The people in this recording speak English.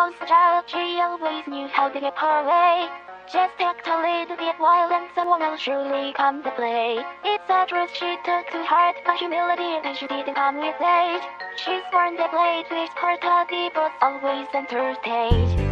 was a child, she always knew how to get her way. Just act a little bit wild and someone will surely come to play. It's a truth she took to heart, a humility that she didn't come with age. She's born the blade, with her body, but always center stage.